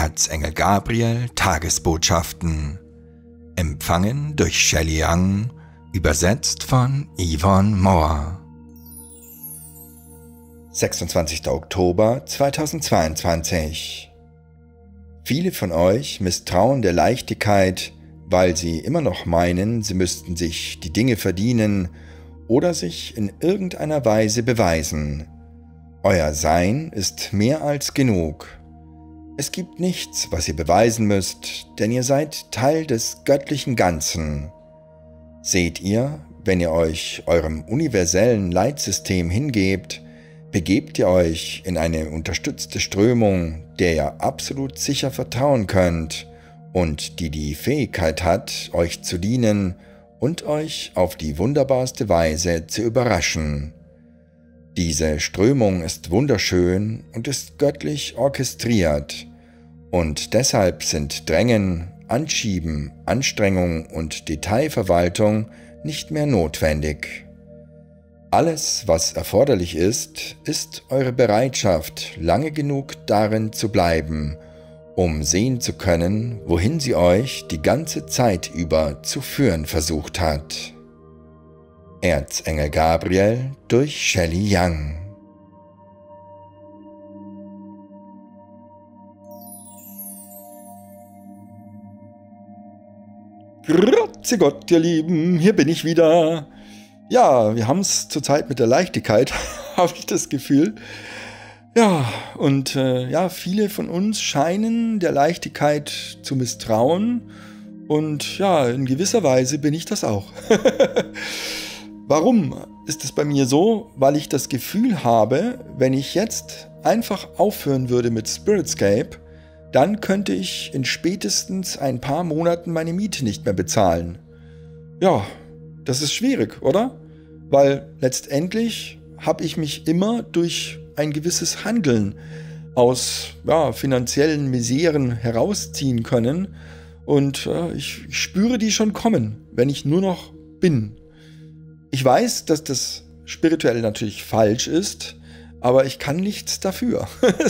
Erzengel Gabriel Tagesbotschaften. Empfangen durch Shelley Young, übersetzt von Yvonne Moore. 26. Oktober 2022. Viele von euch misstrauen der Leichtigkeit, weil sie immer noch meinen, sie müssten sich die Dinge verdienen oder sich in irgendeiner Weise beweisen. Euer Sein ist mehr als genug. Es gibt nichts, was ihr beweisen müsst, denn ihr seid Teil des göttlichen Ganzen. Seht ihr, wenn ihr euch eurem universellen Leitsystem hingebt, begebt ihr euch in eine unterstützte Strömung, der ihr absolut sicher vertrauen könnt und die die Fähigkeit hat, euch zu dienen und euch auf die wunderbarste Weise zu überraschen. Diese Strömung ist wunderschön und ist göttlich orchestriert, und deshalb sind Drängen, Anschieben, Anstrengung und Detailverwaltung nicht mehr notwendig. Alles, was erforderlich ist, ist eure Bereitschaft, lange genug darin zu bleiben, um sehen zu können, wohin sie euch die ganze Zeit über zu führen versucht hat. Erzengel Gabriel durch Shelley Young. Grüezi Gott, ihr Lieben, hier bin ich wieder. Ja, wir haben es zurzeit mit der Leichtigkeit, habe ich das Gefühl. Ja, und viele von uns scheinen der Leichtigkeit zu misstrauen. Und ja, in gewisser Weise bin ich das auch. Warum ist es bei mir so? Weil ich das Gefühl habe, wenn ich jetzt einfach aufhören würde mit Spiritscape, dann könnte ich in spätestens ein paar Monaten meine Miete nicht mehr bezahlen. Ja, das ist schwierig, oder? Weil letztendlich habe ich mich immer durch ein gewisses Handeln aus finanziellen Miseren herausziehen können und ich spüre die schon kommen, wenn ich nur noch bin. Ich weiß, dass das spirituell natürlich falsch ist, aber ich kann nichts dafür.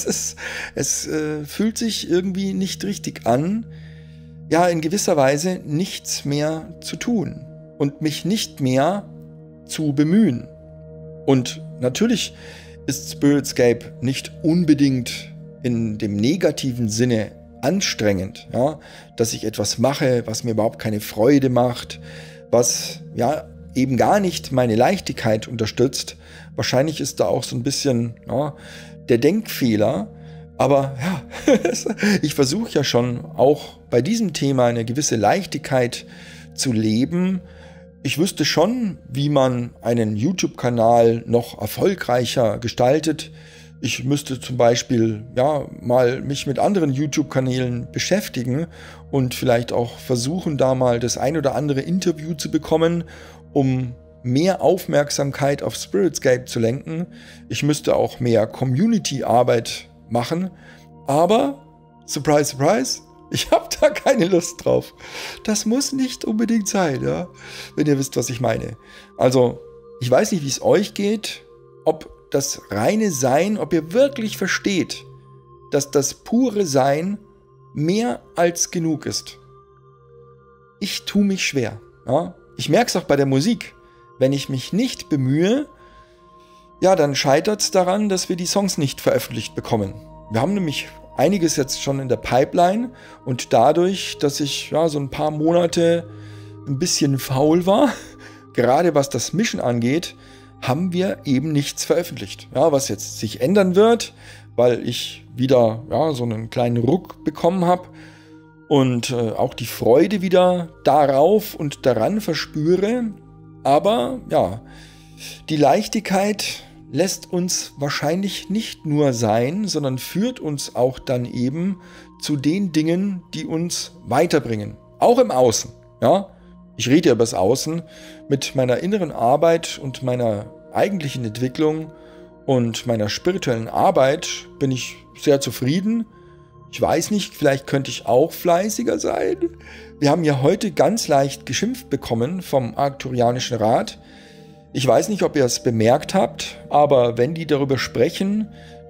Es fühlt sich irgendwie nicht richtig an, ja, in gewisser Weise nichts mehr zu tun und mich nicht mehr zu bemühen. Und natürlich ist Spiritscape nicht unbedingt in dem negativen Sinne anstrengend, ja, dass ich etwas mache, was mir überhaupt keine Freude macht, was eben gar nicht meine Leichtigkeit unterstützt. Wahrscheinlich ist da auch so ein bisschen der Denkfehler, aber ja, ich versuche ja schon auch bei diesem Thema eine gewisse Leichtigkeit zu leben. Ich wüsste schon, wie man einen YouTube-Kanal noch erfolgreicher gestaltet. Ich müsste zum Beispiel mal mich mit anderen YouTube-Kanälen beschäftigen und vielleicht auch versuchen, da mal das ein oder andere Interview zu bekommen, um mehr Aufmerksamkeit auf Spiritscape zu lenken. Ich müsste auch mehr Community-Arbeit machen, aber surprise, surprise, ich habe da keine Lust drauf. Das muss nicht unbedingt sein, ja, wenn ihr wisst, was ich meine. Also, ich weiß nicht, wie es euch geht, ob das reine Sein, ob ihr wirklich versteht, dass das pure Sein mehr als genug ist. Ich tue mich schwer. Ja? Ich merke es auch bei der Musik. Wenn ich mich nicht bemühe, ja, dann scheitert es daran, dass wir die Songs nicht veröffentlicht bekommen. Wir haben nämlich einiges jetzt schon in der Pipeline und dadurch, dass ich so ein paar Monate ein bisschen faul war, gerade was das Mischen angeht, haben wir eben nichts veröffentlicht. Ja, was jetzt sich ändern wird, weil ich wieder so einen kleinen Ruck bekommen habe und auch die Freude wieder darauf und daran verspüre. Aber ja, die Leichtigkeit lässt uns wahrscheinlich nicht nur sein, sondern führt uns auch dann eben zu den Dingen, die uns weiterbringen. Auch im Außen. Ja? Ich rede ja über das Außen. Mit meiner inneren Arbeit und meiner eigentlichen Entwicklung und meiner spirituellen Arbeit bin ich sehr zufrieden. Ich weiß nicht, vielleicht könnte ich auch fleißiger sein. Wir haben ja heute ganz leicht geschimpft bekommen vom Arcturianischen Rat. Ich weiß nicht, ob ihr es bemerkt habt, aber wenn die darüber sprechen,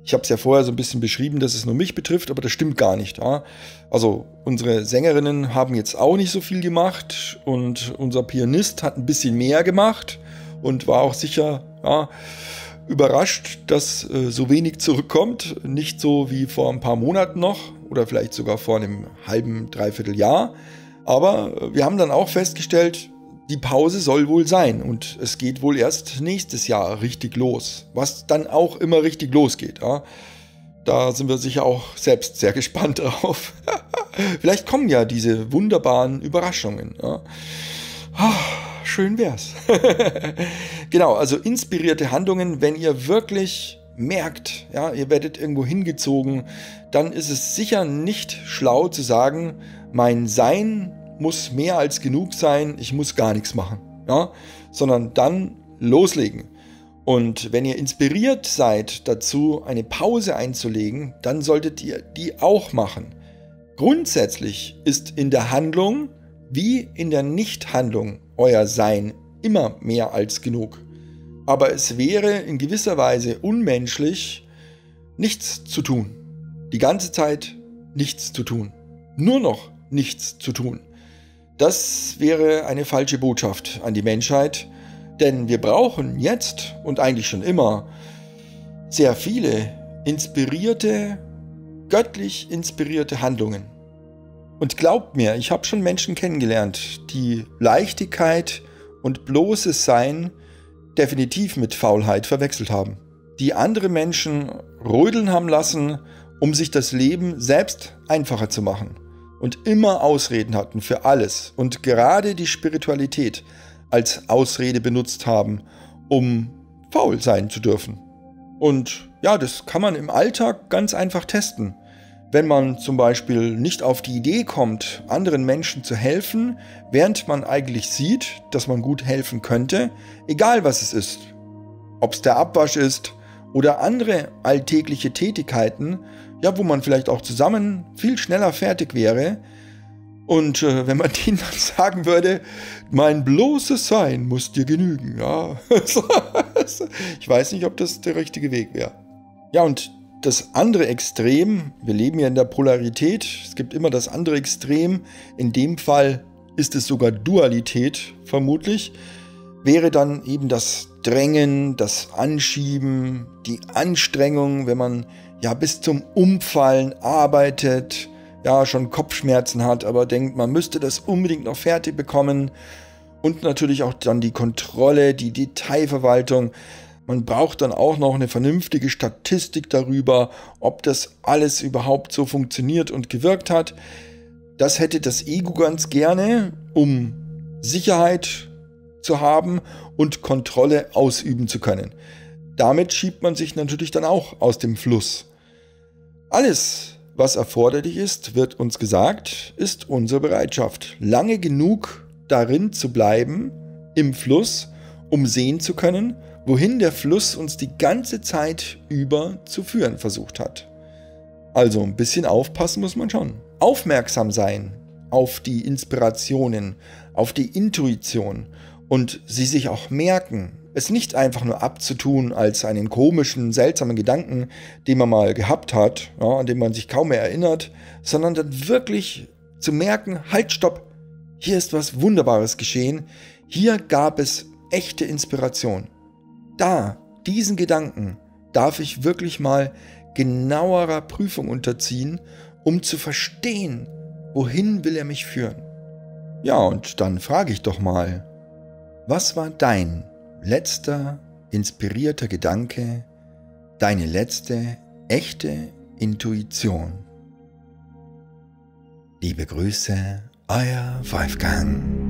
Ich habe es ja vorher so ein bisschen beschrieben, dass es nur mich betrifft, aber das stimmt gar nicht. Ja? Also unsere Sängerinnen haben jetzt auch nicht so viel gemacht und unser Pianist hat ein bisschen mehr gemacht und war auch sicher überrascht, dass so wenig zurückkommt. Nicht so wie vor ein paar Monaten noch oder vielleicht sogar vor einem halben, dreiviertel Jahr. Aber wir haben dann auch festgestellt, die Pause soll wohl sein und es geht wohl erst nächstes Jahr richtig los, was dann auch immer richtig losgeht. Ja. Da sind wir sicher auch selbst sehr gespannt drauf. Vielleicht kommen ja diese wunderbaren Überraschungen. Ja. Schön wär's. Genau, also inspirierte Handlungen, wenn ihr wirklich merkt, ja, ihr werdet irgendwo hingezogen, dann ist es sicher nicht schlau zu sagen, mein Sein muss mehr als genug sein, ich muss gar nichts machen, ja, sondern dann loslegen. Und wenn ihr inspiriert seid dazu, eine Pause einzulegen, dann solltet ihr die auch machen. Grundsätzlich ist in der Handlung wie in der Nichthandlung euer Sein immer mehr als genug. Aber es wäre in gewisser Weise unmenschlich, nichts zu tun. Die ganze Zeit nichts zu tun. Nur noch nichts zu tun. Das wäre eine falsche Botschaft an die Menschheit, denn wir brauchen jetzt und eigentlich schon immer sehr viele inspirierte, göttlich inspirierte Handlungen. Und glaubt mir, ich habe schon Menschen kennengelernt, die Leichtigkeit und bloßes Sein definitiv mit Faulheit verwechselt haben. Die andere Menschen rödeln haben lassen, um sich das Leben selbst einfacher zu machen. Und immer Ausreden hatten für alles und gerade die Spiritualität als Ausrede benutzt haben, um faul sein zu dürfen. Und ja, das kann man im Alltag ganz einfach testen. Wenn man zum Beispiel nicht auf die Idee kommt, anderen Menschen zu helfen, während man eigentlich sieht, dass man gut helfen könnte, egal was es ist, ob es der Abwasch ist oder andere alltägliche Tätigkeiten, ja, wo man vielleicht auch zusammen viel schneller fertig wäre. Und wenn man denen dann sagen würde, mein bloßes Sein muss dir genügen, ja, ich weiß nicht, ob das der richtige Weg wäre. Ja, und das andere Extrem, wir leben ja in der Polarität, es gibt immer das andere Extrem, in dem Fall ist es sogar Dualität vermutlich, wäre dann eben das Drängen, das Anschieben, die Anstrengung, wenn man ja bis zum Umfallen arbeitet, ja schon Kopfschmerzen hat, aber denkt, man müsste das unbedingt noch fertig bekommen und natürlich auch dann die Kontrolle, die Detailverwaltung. Man braucht dann auch noch eine vernünftige Statistik darüber, ob das alles überhaupt so funktioniert und gewirkt hat. Das hätte das Ego ganz gerne, um Sicherheit zu haben und Kontrolle ausüben zu können. Damit schiebt man sich natürlich dann auch aus dem Fluss. Alles, was erforderlich ist, wird uns gesagt, ist unsere Bereitschaft, lange genug darin zu bleiben, im Fluss, um sehen zu können, wohin der Fluss uns die ganze Zeit über zu führen versucht hat. Also ein bisschen aufpassen muss man schon. Aufmerksam sein auf die Inspirationen, auf die Intuition und sie sich auch merken. Es nicht einfach nur abzutun als einen komischen, seltsamen Gedanken, den man mal gehabt hat, ja, an den man sich kaum mehr erinnert, sondern dann wirklich zu merken, halt, stopp, hier ist was Wunderbares geschehen, hier gab es echte Inspiration. Diesen Gedanken darf ich wirklich mal genauerer Prüfung unterziehen, um zu verstehen, wohin will er mich führen. Ja, und dann frage ich doch mal, was war dein letzter inspirierter Gedanke, deine letzte echte Intuition? Liebe Grüße, euer Wolfgang.